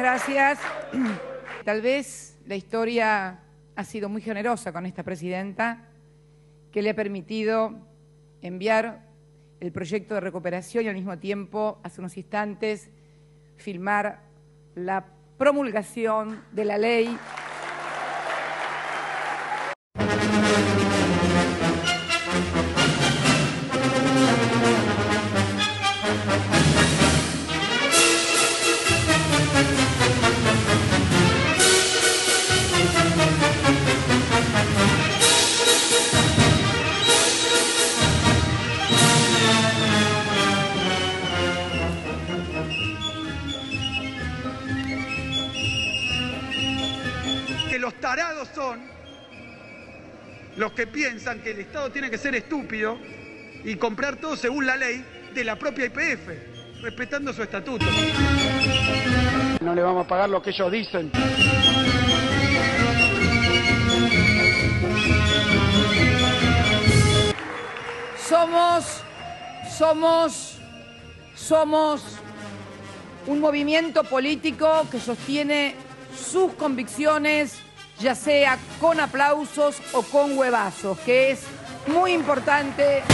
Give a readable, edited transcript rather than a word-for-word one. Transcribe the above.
gracias. Tal vez la historia ha sido muy generosa con esta presidenta, que le ha permitido enviar el proyecto de recuperación y al mismo tiempo, hace unos instantes, filmar la promulgación de la ley . Que los tarados son los que piensan que el Estado tiene que ser estúpido y comprar todo según la ley de la propia YPF, respetando su estatuto. No le vamos a pagar lo que ellos dicen. Somos un movimiento político que sostiene sus convicciones, ya sea con aplausos o con huevazos, que es muy importante.